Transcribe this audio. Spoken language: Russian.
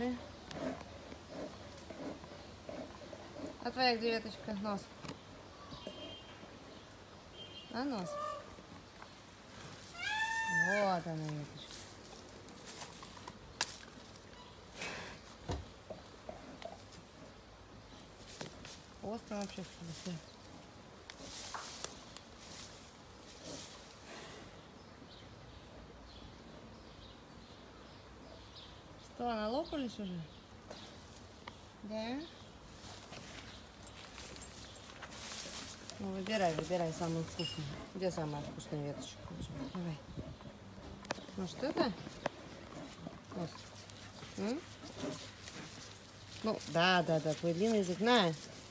уши. А твоя где веточка? Нос. А нос? Вот она, веточка. Остро вообще все. Что, налопались уже? Да? Ну, выбирай самую вкусную. Где самая вкусная веточка? Давай. Ну что это? Вот. Ну, да, твой длинный язык. На.